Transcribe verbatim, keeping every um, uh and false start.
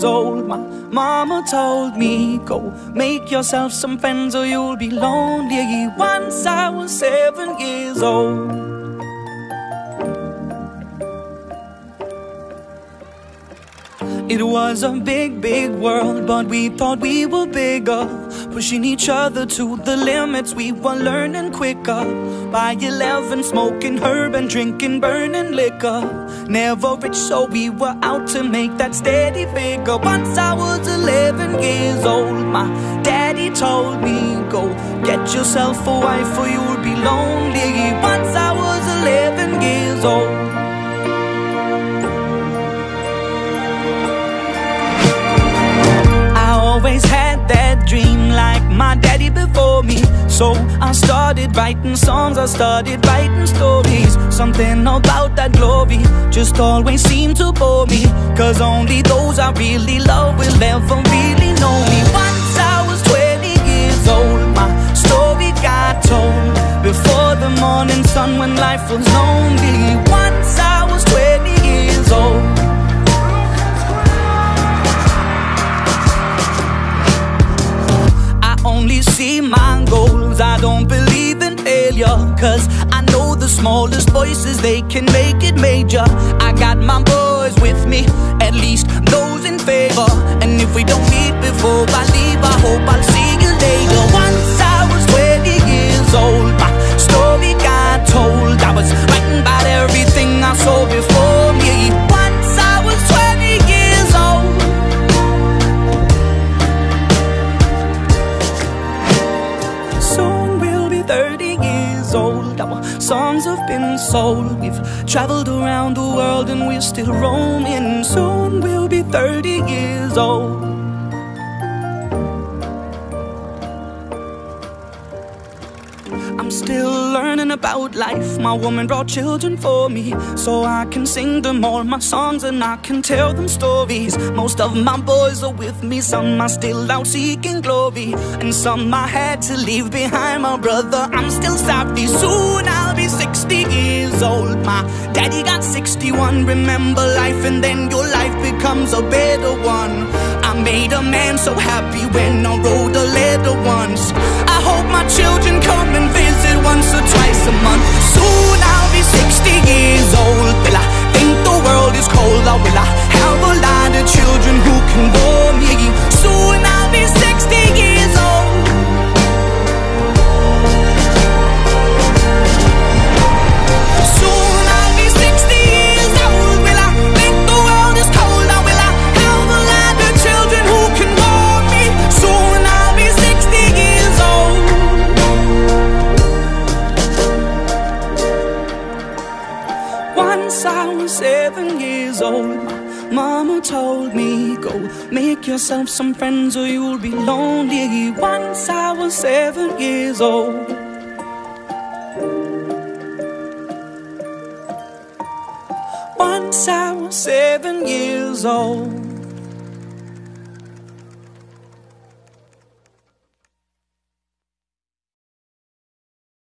years old, my mama told me, go make yourself some friends or you'll be lonely. Once I was seven years old. It was a big, big world, but we thought we were bigger, pushing each other to the limits. We were learning quicker. By eleven, smoking herb and drinking burning liquor. Never rich, so we were out to make that steady figure. Once I was eleven years old, my daddy told me, go get yourself a wife or you'll be lonely. Once I was eleven years old. Always had that dream like my daddy before me, so I started writing songs, I started writing stories. Something about that glory just always seemed to bore me, cause only those I really love will ever really know me. Once I was twenty years old, my story got told before the morning sun when life was lonely. Once I was twenty years old. Only see my goals, I don't believe in failure, cause I know the smallest voices, they can make it major. I got my boys with me, at least those in favor, and if we don't meet before I leave, I hope I'll see you later. Once I was twenty years old, my story got told. I was writing about everything I saw before me. Once I was twenty years old. thirty years old, our songs have been sold. We've traveled around the world and we're still roaming. Soon we'll be thirty years old. I'm still learning about life. My woman brought children for me, so I can sing them all my songs and I can tell them stories. Most of my boys are with me, some are still out seeking glory, and some I had to leave behind. My brother, I'm still sorry. Soon I'll be sixty years old. My daddy got sixty-one. Remember life and then your life becomes a better one. I made a man so happy when I wrote a letter once. I hope my children come and visit once or twice a month. Soon I'll be sixty years old. Will I think the world is cold, or will I have a lot of children who can warm me? Soon I'll be sixty years old. Soon I'll be sixty years old. Will I think the world is cold, or will I have a lot of children who can warm me? Soon I'll be sixty years old. Once I was seven years old, my mama told me, go make yourself some friends or you'll be lonely. Once I was seven years old. Once I was seven years old.